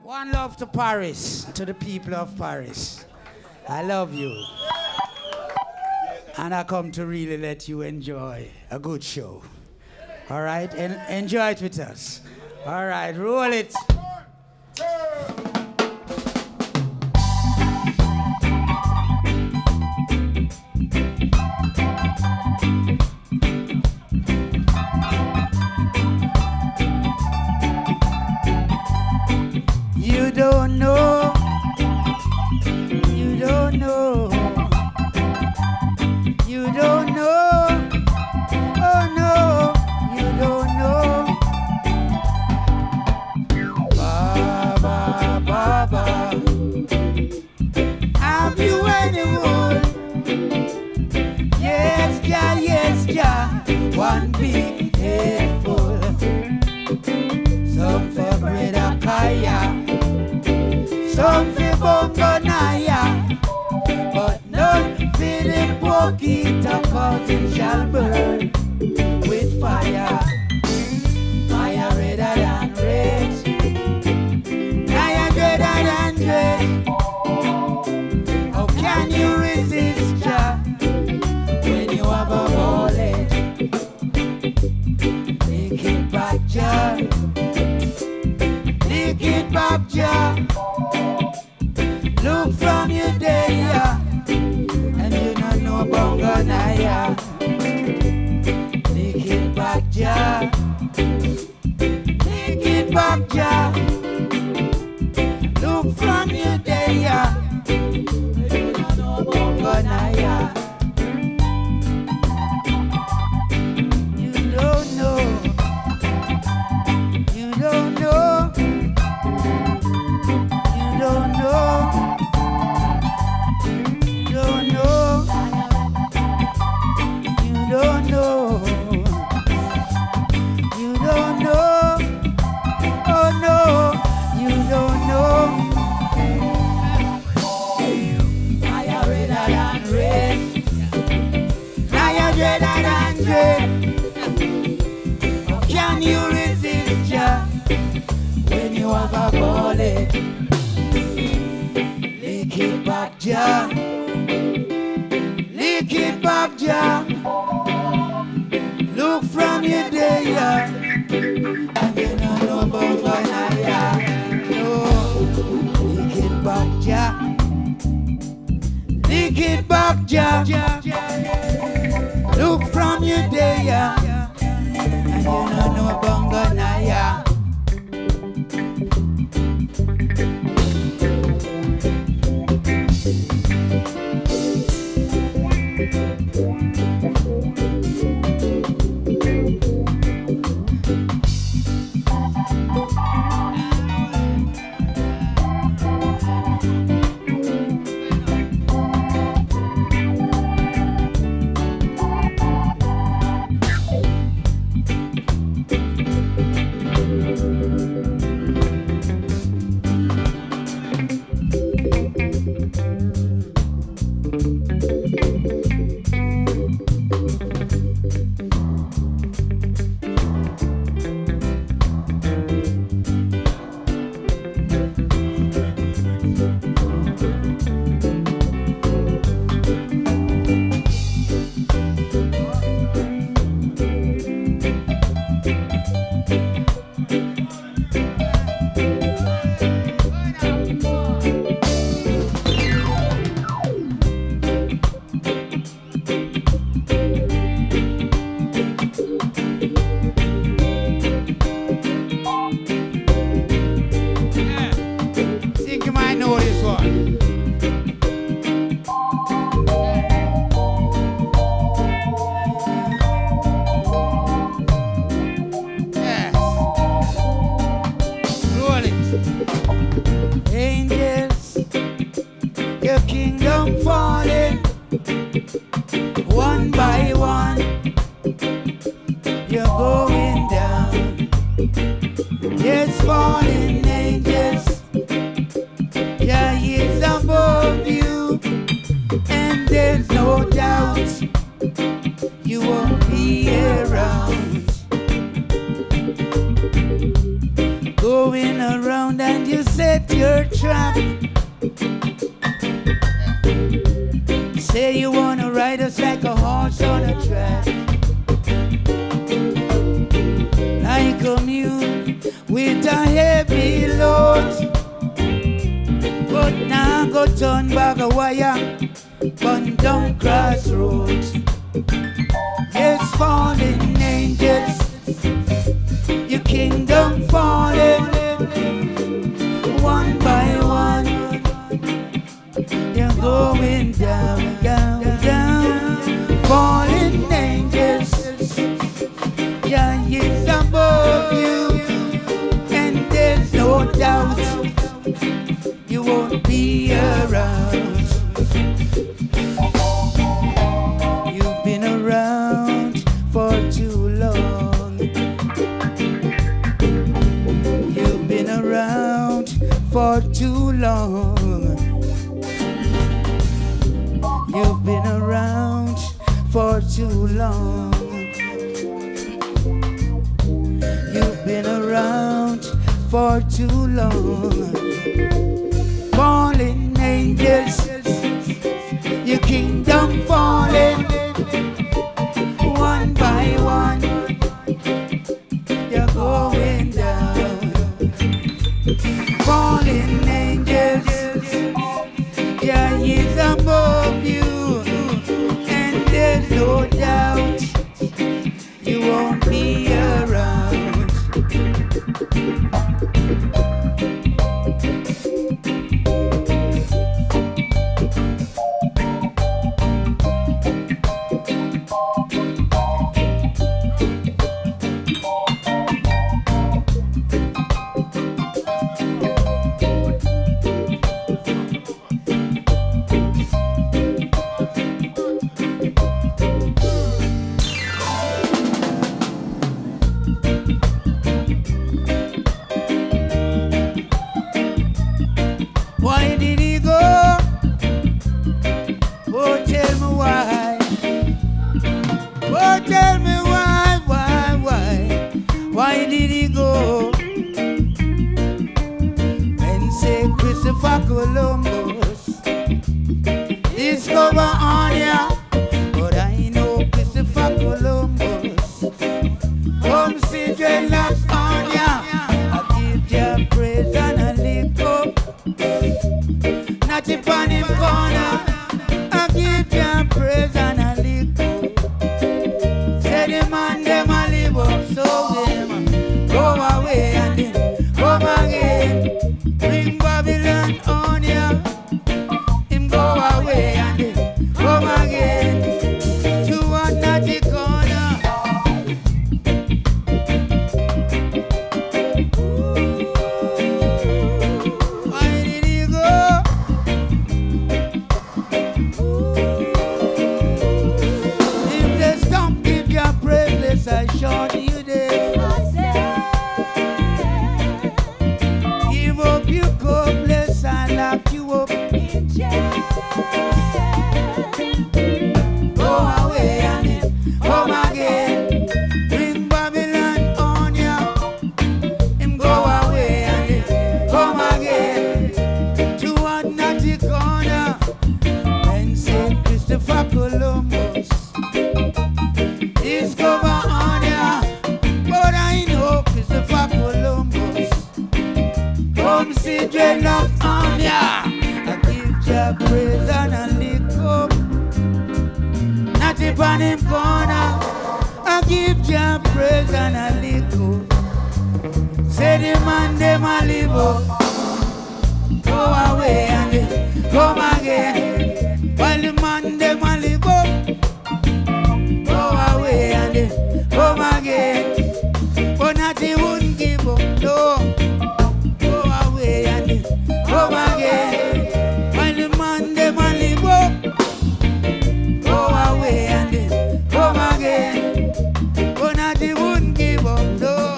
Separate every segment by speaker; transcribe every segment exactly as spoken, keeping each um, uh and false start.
Speaker 1: One love to Paris, to the people of Paris. I love you. And I come to really let you enjoy a good show. All right? And enjoy it with us. All right, roll it. You don't know, you don't know, you don't know, oh no, you don't know. Baba, Baba, have you anyone? Yes, ja, yes, ja, one big headful. Some for bread or kaya. Some fi bongo naya, but none fi the poquito, cause it shall burn with fire. Fire redder than red, fire redder than red. How can you resist ya when you have a bullet? Lick it back, ja. Lick it back, ja. Look from your day, yeah, and you don't know bongo naya. Lick it back, ja. Lick it back, ja. Look from your day, yeah, and you don't know bongo naya. You don't know. You don't know. You don't know. Can you resist ya when you have a bullet? Lick it back, ja. Lick it back, ja. Look from your day, yeah, and you don't know about naya. No, lick it back, ja. Lick it back, ja. Look from your day, yeah, and you don't know bongo naya. Going around and you set your trap. Say you wanna ride us like a horse on a track. Like a mule with a heavy load. But now go turn back a wire, burn down crossroads. Yes, fallen angels, your kingdom falling. One by one, you're going down, down, down. Fallen angels, yeah, it's above you, and there's no doubt you won't be around. You've been around for too long. You've been around for too long. You've been around for too long. You've been around for too long. Fallen angels, your kingdom falling. One by one, you're going down. Fallen angels, yeah, he's above you, and there's no doubt you won't be around. Why did he go? Oh, tell me why. Oh, tell me why, why, why? Why did he go? And say Christopher Columbus discover Anya, but I know Christopher Columbus come see dreadlocks Anya. I give your praise and a lick up. Not upon him corner, I give you praise and a lick up. Say the man them a live up, so them go away and then come again. Bring Babylon on ya, him go away and then come again. To a naughty corner. Why did he go? If they stump, give your praise, I short you there. Give up your cobblers, I lock you up in jail. Go away and then come again. Bring Babylon on ya. Him go away and then come again. To a naughty corner. And say Christopher Columbus discover Anya, but I know Christopher Columbus come see dreadlocks Anya. I give you praise and a lick up. Not upon him corner. I give you praise and a lick up. Say the man them a live up. Go away and then come again. While the man them a live up. Go away and then come again. But not he wouldn't give up, no. Go away and then come again. While the man them a live up. Go away and then come again. But not he wouldn't give up, no.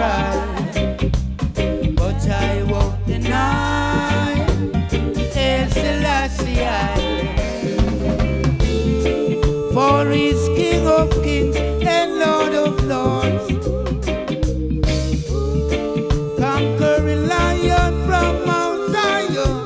Speaker 1: conqueror, but I won't deny El Selassie I. For he's King of kings and Lord of lords, conquering lion from Mount Zion.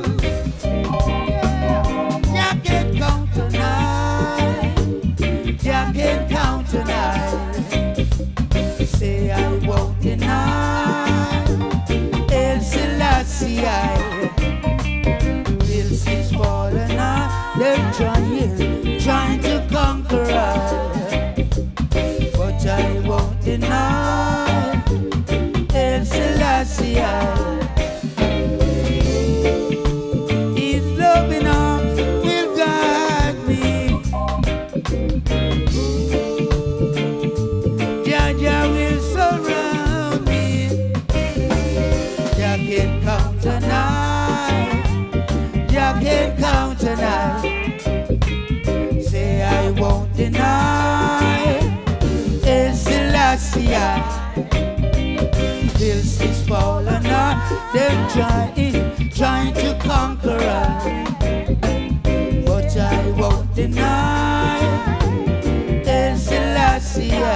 Speaker 1: Jah can't count tonight, Jah can't count tonight. Say I won't deny El Selassie I. Till she's fallen on, they're trying, trying to conquer her, but I won't deny El Selassie I. His loving arms will guide me, Jah Jah will surround me. Jah can't count tonight, Jah can't count tonight. Say I won't deny El Selassie I. Till she's fallen on, they're trying, trying to conquer her, but I won't deny El Selassie I.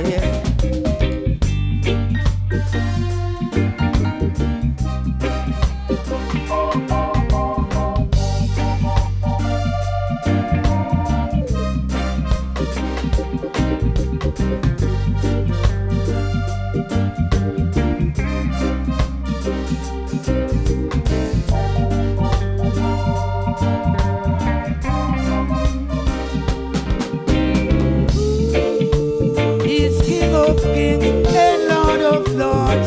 Speaker 1: He's King of kings and Lord of lords,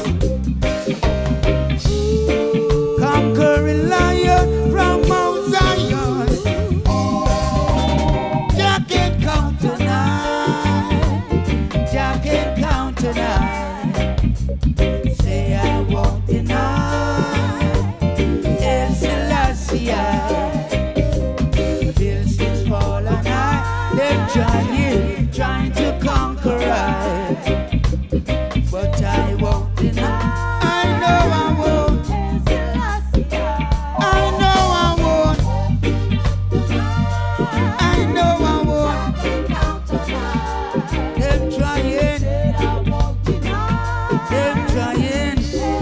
Speaker 1: conquering lion from Mount Zion. Jah can't count tonight, Jah can't count tonight. Say I won't deny El Selassie I. Till she's fallen high, they're trying, trying to conquer her, but I won't deny. I know I won't, I know I won't, I know I won't. Them trying, them trying,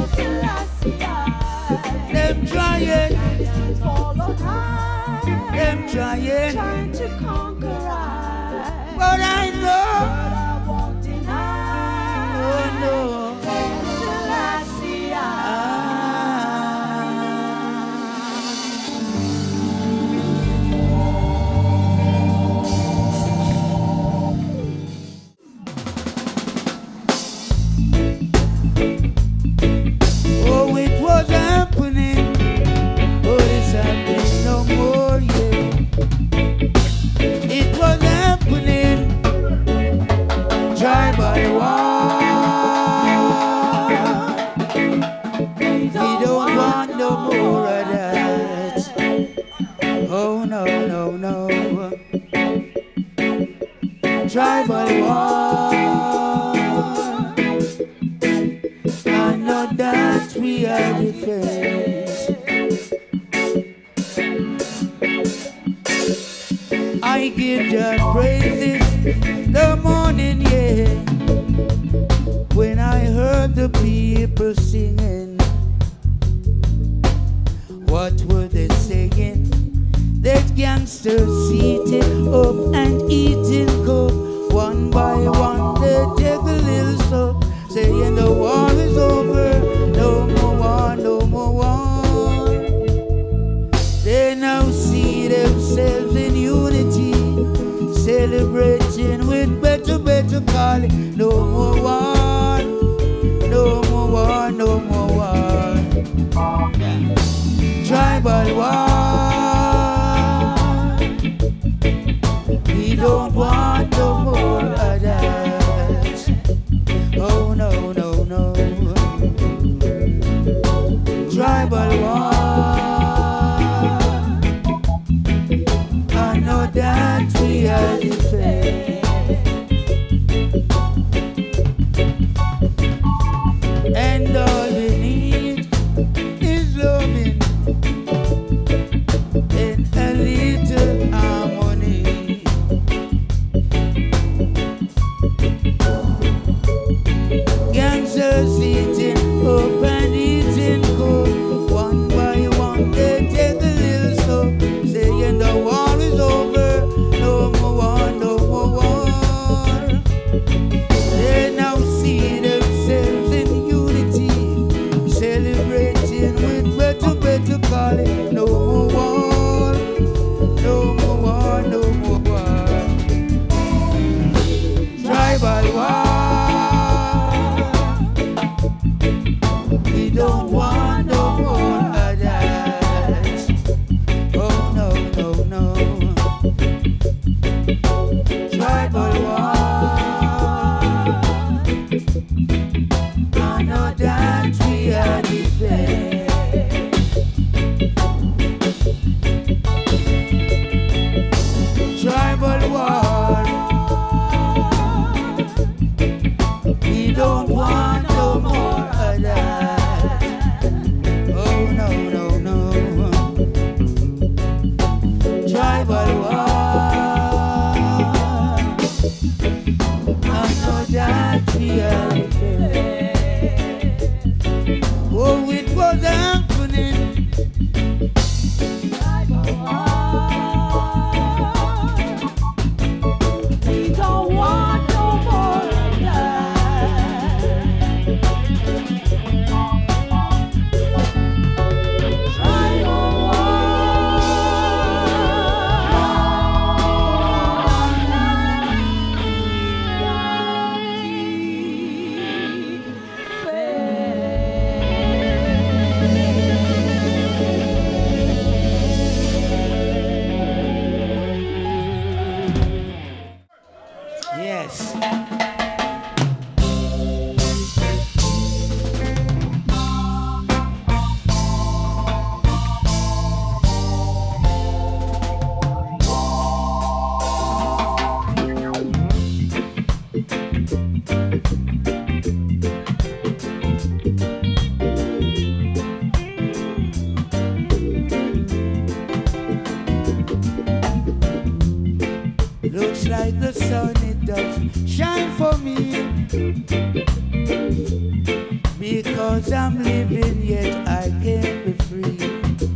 Speaker 1: them trying, them trying,
Speaker 2: Trying to conquer I,
Speaker 1: but I know,
Speaker 2: but I won't deny.
Speaker 1: oh no.
Speaker 2: Selassie I.
Speaker 1: Oh, it was happening, but it's happening no more, yeah. It was happening, tribal war. We don't want no more of that. Oh, no, no, no. Tribal war. I know that we are different. I give the praises the morning, yeah, when I heard the people singing. What were they singing? That gangsters seated up and eating coke. One by one they take a little sup, saying the war is over, no more war, no more war. They now see themselves in unity, celebrating with better, better calling. No more war, no more war, no more war. Tribal war. We don't want no more of that. Oh no, no, no. Tribal war. I know that we are different. Looks like the sun, it does shine for me. Because I'm living, yet I can't be free.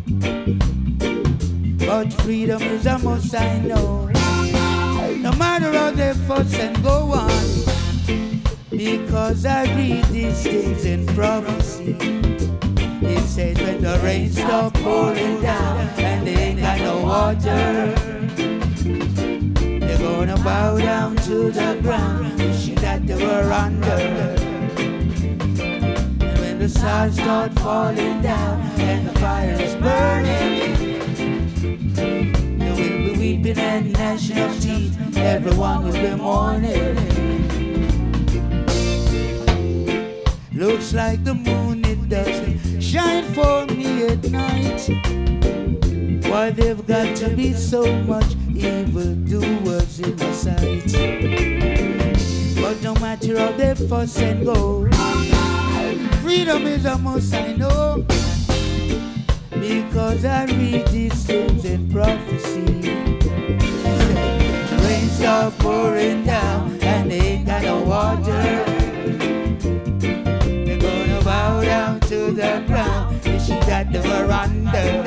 Speaker 1: But freedom is a must, I know. No matter how they fuss and go on. Because I read these things in prophecy. It says when the rain stop pouring down and they ain't got no water, they're gonna bow down to the ground, wishing that they were under. And when the stars start falling down and the fire is burning, there will be weeping and gnashing of teeth. Everyone will be mourning. Looks like the moon, it doesn't shine for me at night. Why they've got to be so much evil doers in my sight. But no matter how they fuss and go, freedom is a must, I know. Because I read these things in prophecy. Rain start pouring down and they ain't got no water. Bow down to the ground, wishing that they were under.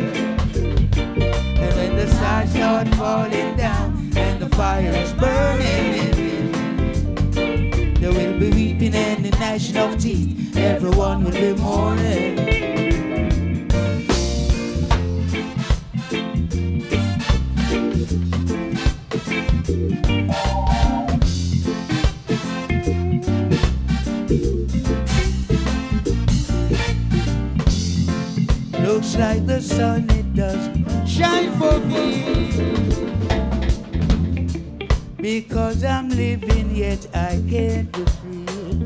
Speaker 1: And when the stars start falling down and the fire is burning, there will be weeping and the gnashing of teeth. Everyone will be mourning. Looks like the sun, it does shine for me. Because I'm living, yet I can't be free.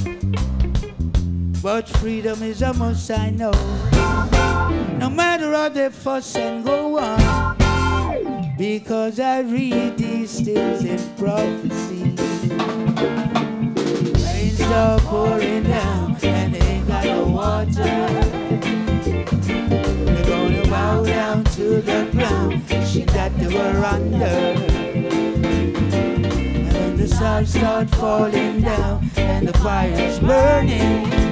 Speaker 1: But freedom is a must, I know. No matter how they fuss and go on. Because I read these things in prophecy. Rain start pouring down and they ain't got no water. Bow down to the ground, wishing that they were under. And when the stars start falling down and the fire is burning,